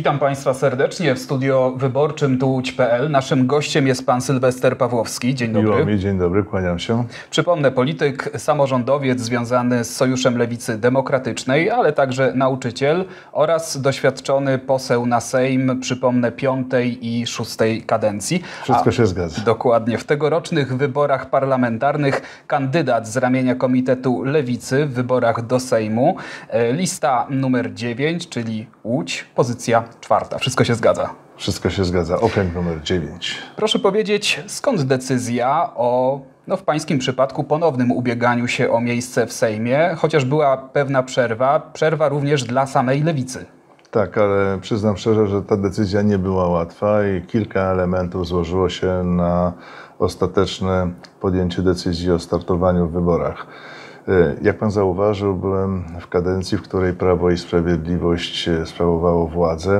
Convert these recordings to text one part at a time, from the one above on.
Witam Państwa serdecznie w studio wyborczym tu Łódź.pl. Naszym gościem jest pan Sylwester Pawłowski. Dzień dobry. Miło mi, dzień dobry, kłaniam się. Przypomnę, polityk, samorządowiec związany z Sojuszem Lewicy Demokratycznej, ale także nauczyciel oraz doświadczony poseł na Sejm, przypomnę, 5. i 6. kadencji. Wszystko się zgadza. Dokładnie. W tegorocznych wyborach parlamentarnych kandydat z ramienia Komitetu Lewicy w wyborach do Sejmu. Lista numer 9, czyli Łódź, pozycja 4. Wszystko się zgadza. Wszystko się zgadza. Okręg numer 9. Proszę powiedzieć, skąd decyzja o, w pańskim przypadku, ponownym ubieganiu się o miejsce w Sejmie, chociaż była pewna przerwa również dla samej Lewicy? Tak, ale przyznam szczerze, że ta decyzja nie była łatwa i kilka elementów złożyło się na ostateczne podjęcie decyzji o startowaniu w wyborach. Jak pan zauważył, byłem w kadencji, w której Prawo i Sprawiedliwość sprawowało władzę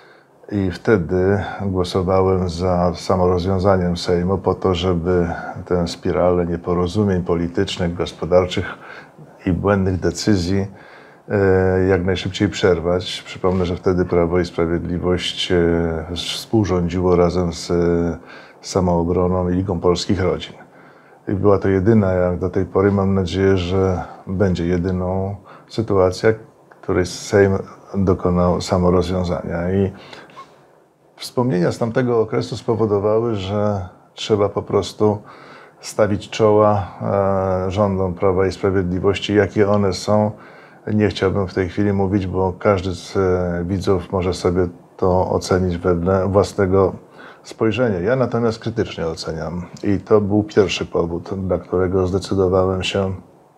i wtedy głosowałem za samorozwiązaniem Sejmu po to, żeby tę spiralę nieporozumień politycznych, gospodarczych i błędnych decyzji jak najszybciej przerwać. Przypomnę, że wtedy Prawo i Sprawiedliwość współrządziło razem z Samoobroną i Ligą Polskich Rodzin. I była to jedyna, jak do tej pory, mam nadzieję, że będzie jedyną sytuacja, w której Sejm dokonał samorozwiązania. I wspomnienia z tamtego okresu spowodowały, że trzeba po prostu stawić czoła rządom Prawa i Sprawiedliwości, jakie one są. Nie chciałbym w tej chwili mówić, bo każdy z widzów może sobie to ocenić wedle własnego spojrzenia. Ja natomiast krytycznie oceniam i to był pierwszy powód, dla którego zdecydowałem się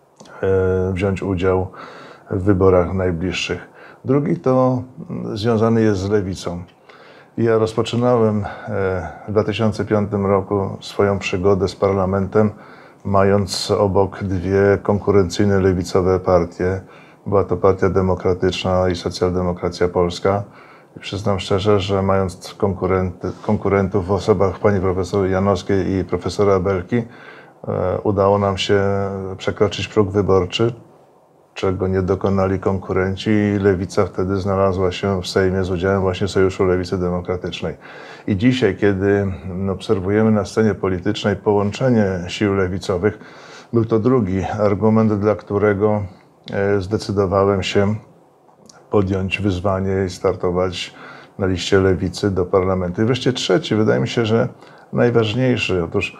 wziąć udział w wyborach najbliższych. Drugi to związany jest z Lewicą. Ja rozpoczynałem w 2005 roku swoją przygodę z parlamentem, mając obok dwie konkurencyjne lewicowe partie. Była to Partia Demokratyczna i Socjaldemokracja Polska. I przyznam szczerze, że mając konkurentów w osobach pani profesor Janowskiej i profesora Belki, udało nam się przekroczyć próg wyborczy, czego nie dokonali konkurenci, i Lewica wtedy znalazła się w Sejmie z udziałem właśnie Sojuszu Lewicy Demokratycznej. I dzisiaj, kiedy obserwujemy na scenie politycznej połączenie sił lewicowych, był to drugi argument, dla którego zdecydowałem się podjąć wyzwanie i startować na liście Lewicy do parlamentu. I wreszcie trzeci, wydaje mi się, że najważniejszy. Otóż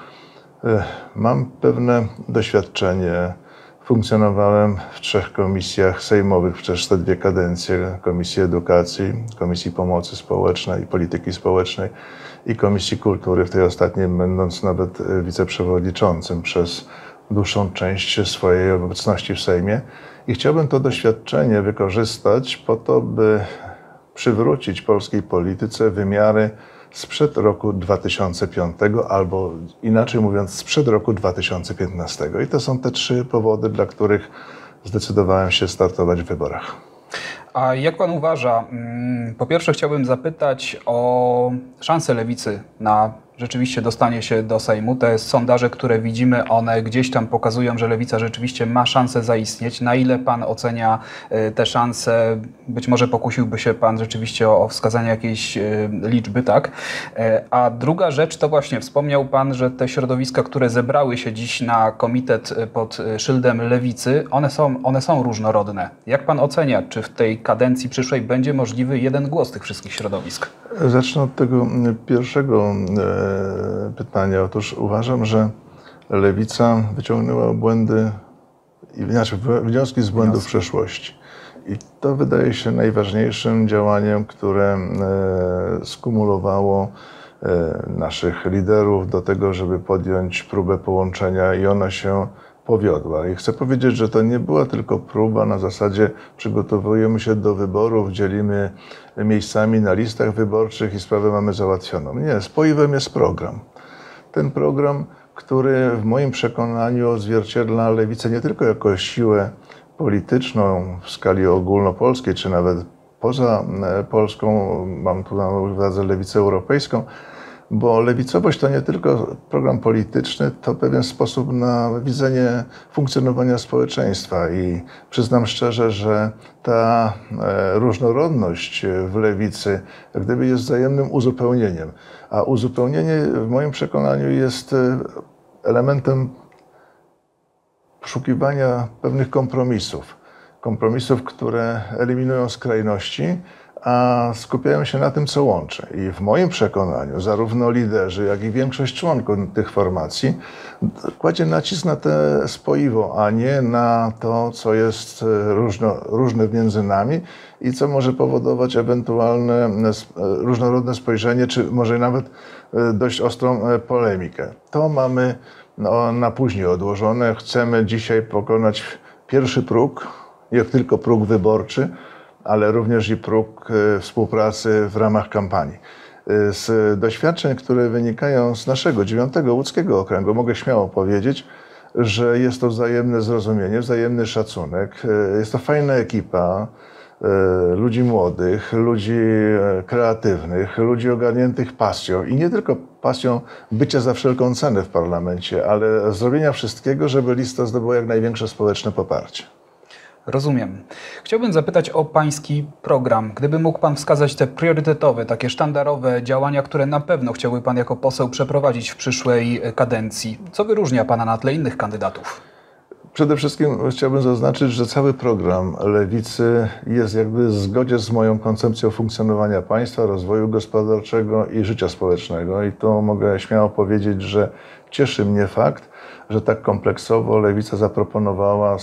mam pewne doświadczenie. Funkcjonowałem w 3 komisjach sejmowych przez te 2 kadencje. Komisji Edukacji, Komisji Pomocy Społecznej i Polityki Społecznej i Komisji Kultury, w tej ostatniej będąc nawet wiceprzewodniczącym przez dłuższą część swojej obecności w Sejmie. I chciałbym to doświadczenie wykorzystać po to, by przywrócić polskiej polityce wymiary sprzed roku 2005, albo inaczej mówiąc, sprzed roku 2015. I to są te 3 powody, dla których zdecydowałem się startować w wyborach. A jak pan uważa, po pierwsze chciałbym zapytać o szansę Lewicy na rzeczywiście dostanie się do Sejmu. Te sondaże, które widzimy, one gdzieś tam pokazują, że Lewica rzeczywiście ma szansę zaistnieć. Na ile pan ocenia te szanse? Być może pokusiłby się pan rzeczywiście o wskazanie jakiejś liczby, tak? A druga rzecz to właśnie, wspomniał pan, że te środowiska, które zebrały się dziś na komitet pod szyldem Lewicy, one są różnorodne. Jak pan ocenia, czy w tej kadencji przyszłej będzie możliwy jeden głos tych wszystkich środowisk? Zacznę od tego pierwszego pytania. Otóż uważam, że Lewica wyciągnęła wnioski z błędów przeszłości. I to wydaje się najważniejszym działaniem, które skumulowało naszych liderów do tego, żeby podjąć próbę połączenia, i ona się powiodła. I chcę powiedzieć, że to nie była tylko próba na zasadzie przygotowujemy się do wyborów, dzielimy miejscami na listach wyborczych i sprawę mamy załatwioną. Nie, spoiwem jest program. Ten program, który w moim przekonaniu odzwierciedla Lewicę nie tylko jako siłę polityczną w skali ogólnopolskiej, czy nawet poza Polską, mam tu na uwadze Lewicę Europejską, bo lewicowość to nie tylko program polityczny, to pewien sposób na widzenie funkcjonowania społeczeństwa i przyznam szczerze, że ta różnorodność w lewicy jak gdyby jest wzajemnym uzupełnieniem, a uzupełnienie w moim przekonaniu jest elementem poszukiwania pewnych kompromisów, które eliminują skrajności, a skupiają się na tym, co łączy. I w moim przekonaniu zarówno liderzy, jak i większość członków tych formacji kładzie nacisk na te spoiwo, a nie na to, co jest różne między nami i co może powodować ewentualne różnorodne spojrzenie, czy może nawet dość ostrą polemikę. To mamy na później odłożone. Chcemy dzisiaj pokonać pierwszy próg, nie tylko próg wyborczy, ale również i próg współpracy w ramach kampanii. Z doświadczeń, które wynikają z naszego 9. łódzkiego okręgu, mogę śmiało powiedzieć, że jest to wzajemne zrozumienie, wzajemny szacunek. Jest to fajna ekipa ludzi młodych, ludzi kreatywnych, ludzi ogarniętych pasją i nie tylko pasją bycia za wszelką cenę w parlamencie, ale zrobienia wszystkiego, żeby lista zdobyła jak największe społeczne poparcie. Rozumiem. Chciałbym zapytać o pański program. Gdyby mógł pan wskazać te priorytetowe, takie sztandarowe działania, które na pewno chciałby pan jako poseł przeprowadzić w przyszłej kadencji. Co wyróżnia pana na tle innych kandydatów? Przede wszystkim chciałbym zaznaczyć, że cały program Lewicy jest jakby w zgodzie z moją koncepcją funkcjonowania państwa, rozwoju gospodarczego i życia społecznego. I to mogę śmiało powiedzieć, że cieszy mnie fakt, że tak kompleksowo Lewica zaproponowała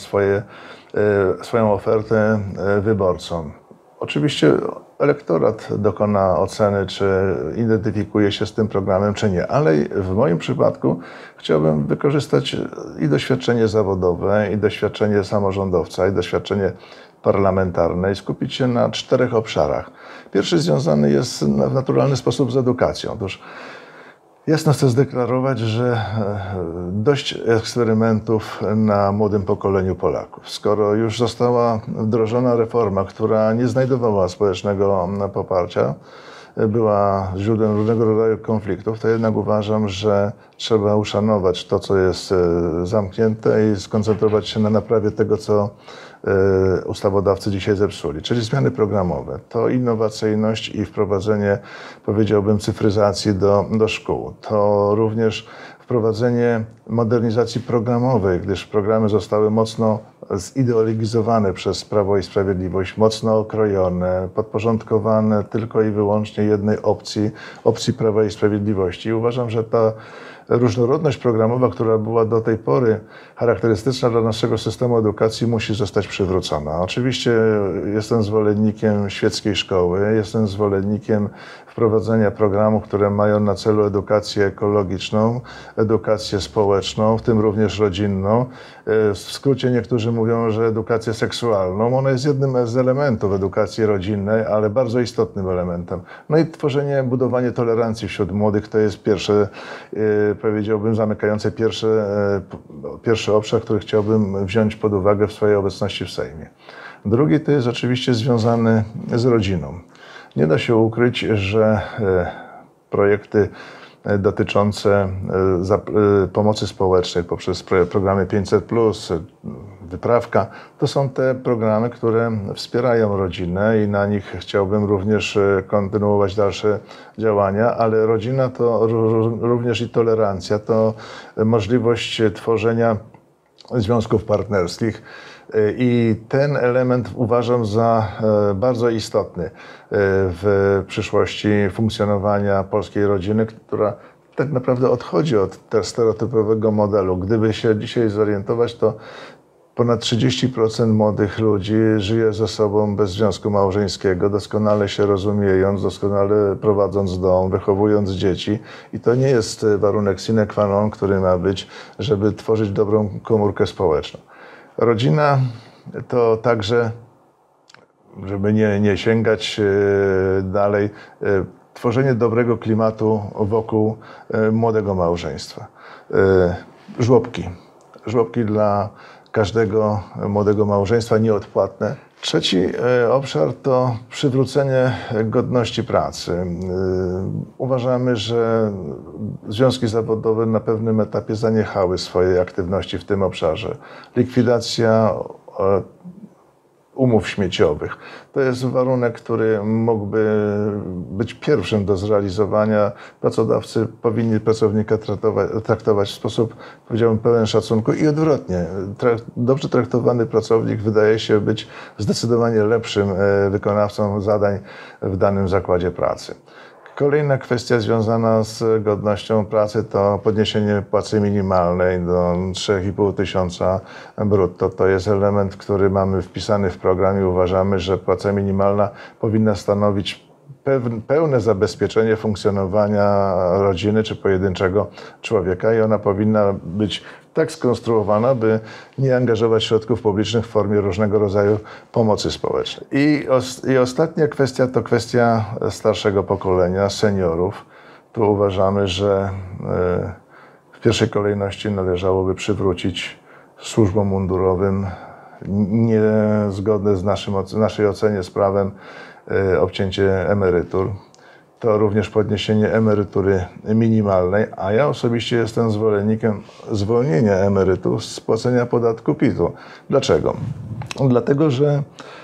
swoją ofertę wyborcom. Oczywiście elektorat dokona oceny, czy identyfikuje się z tym programem, czy nie, ale w moim przypadku chciałbym wykorzystać i doświadczenie zawodowe, i doświadczenie samorządowca, i doświadczenie parlamentarne i skupić się na 4 obszarach. Pierwszy związany jest w naturalny sposób z edukacją. Otóż jasno chcę zdeklarować, że dość eksperymentów na młodym pokoleniu Polaków. Skoro już została wdrożona reforma, która nie znajdowała społecznego poparcia, była źródłem różnego rodzaju konfliktów, to jednak uważam, że trzeba uszanować to, co jest zamknięte i skoncentrować się na naprawie tego, co ustawodawcy dzisiaj zepsuli, czyli zmiany programowe. To innowacyjność i wprowadzenie, powiedziałbym, cyfryzacji do szkół. To również wprowadzenie modernizacji programowej, gdyż programy zostały mocno zideologizowane przez Prawo i Sprawiedliwość, mocno okrojone, podporządkowane tylko i wyłącznie jednej opcji Prawa i Sprawiedliwości. I uważam, że ta różnorodność programowa, która była do tej pory charakterystyczna dla naszego systemu edukacji, musi zostać przywrócona. Oczywiście jestem zwolennikiem świeckiej szkoły, jestem zwolennikiem wprowadzenia programów, które mają na celu edukację ekologiczną, edukację społeczną, w tym również rodzinną. W skrócie niektórzy mówią, że edukację seksualną. Ona jest jednym z elementów edukacji rodzinnej, ale bardzo istotnym elementem. No i budowanie tolerancji wśród młodych to jest pierwsze, powiedziałbym, zamykające pierwszy obszar, który chciałbym wziąć pod uwagę w swojej obecności w Sejmie. Drugi to jest oczywiście związany z rodziną. Nie da się ukryć, że projekty dotyczące pomocy społecznej poprzez programy 500+, Wyprawka, to są te programy, które wspierają rodzinę i na nich chciałbym również kontynuować dalsze działania, ale rodzina to również i tolerancja, to możliwość tworzenia związków partnerskich. I ten element uważam za bardzo istotny w przyszłości funkcjonowania polskiej rodziny, która tak naprawdę odchodzi od tego stereotypowego modelu. Gdyby się dzisiaj zorientować, to ponad 30% młodych ludzi żyje ze sobą bez związku małżeńskiego, doskonale się rozumiejąc, doskonale prowadząc dom, wychowując dzieci. I to nie jest warunek sine qua non, który ma być, żeby tworzyć dobrą komórkę społeczną. Rodzina to także, żeby nie sięgać dalej, tworzenie dobrego klimatu wokół młodego małżeństwa. Żłobki dla każdego młodego małżeństwa nieodpłatne. Trzeci obszar to przywrócenie godności pracy. Uważamy, że związki zawodowe na pewnym etapie zaniechały swojej aktywności w tym obszarze. Likwidacja umów śmieciowych. To jest warunek, który mógłby być pierwszym do zrealizowania. Pracodawcy powinni pracownika traktować w sposób, powiedziałbym, pełen szacunku i odwrotnie. Dobrze traktowany pracownik wydaje się być zdecydowanie lepszym wykonawcą zadań w danym zakładzie pracy. Kolejna kwestia związana z godnością pracy to podniesienie płacy minimalnej do 3,5 tysiąca brutto. To jest element, który mamy wpisany w program i uważamy, że płaca minimalna powinna stanowić pełne zabezpieczenie funkcjonowania rodziny czy pojedynczego człowieka i ona powinna być tak skonstruowana, by nie angażować środków publicznych w formie różnego rodzaju pomocy społecznej. I ostatnia kwestia to kwestia starszego pokolenia, seniorów. Tu uważamy, że w pierwszej kolejności należałoby przywrócić służbom mundurowym niezgodne z naszej ocenie z prawem obcięcie emerytur. To również podniesienie emerytury minimalnej, a ja osobiście jestem zwolennikiem zwolnienia emerytów z płacenia podatku PIT-u. Dlaczego? Dlatego, że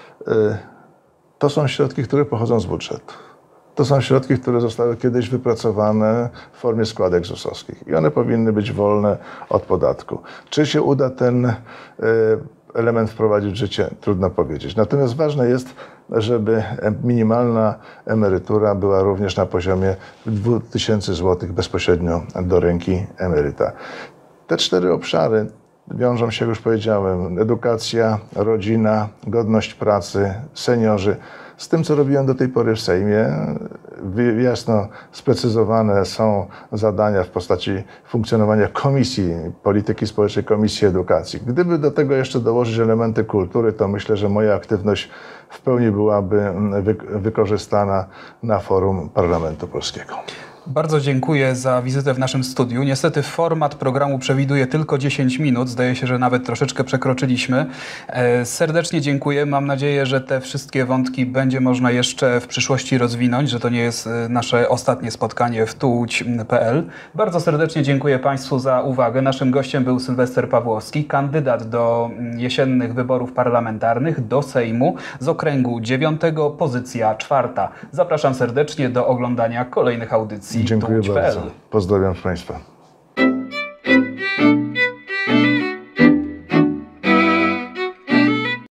to są środki, które pochodzą z budżetu. To są środki, które zostały kiedyś wypracowane w formie składek ZUS-owskich i one powinny być wolne od podatku. Czy się uda ten element wprowadzić w życie? Trudno powiedzieć. Natomiast ważne jest, żeby minimalna emerytura była również na poziomie 2000 zł bezpośrednio do ręki emeryta. Te 4 obszary wiążą się, jak już powiedziałem, edukacja, rodzina, godność pracy, seniorzy. Z tym, co robiłem do tej pory w Sejmie, jasno sprecyzowane są zadania w postaci funkcjonowania Komisji Polityki Społecznej, Komisji Edukacji. Gdyby do tego jeszcze dołożyć elementy kultury, to myślę, że moja aktywność w pełni byłaby wykorzystana na forum Parlamentu Polskiego. Bardzo dziękuję za wizytę w naszym studiu. Niestety format programu przewiduje tylko 10 minut. Zdaje się, że nawet troszeczkę przekroczyliśmy. Serdecznie dziękuję. Mam nadzieję, że te wszystkie wątki będzie można jeszcze w przyszłości rozwinąć, że to nie jest nasze ostatnie spotkanie w tułudź.pl. Bardzo serdecznie dziękuję Państwu za uwagę. Naszym gościem był Sylwester Pawłowski, kandydat do jesiennych wyborów parlamentarnych do Sejmu z okręgu 9, pozycja 4. Zapraszam serdecznie do oglądania kolejnych audycji. Dziękuję tułudź.pl. bardzo. Pozdrawiam Państwa.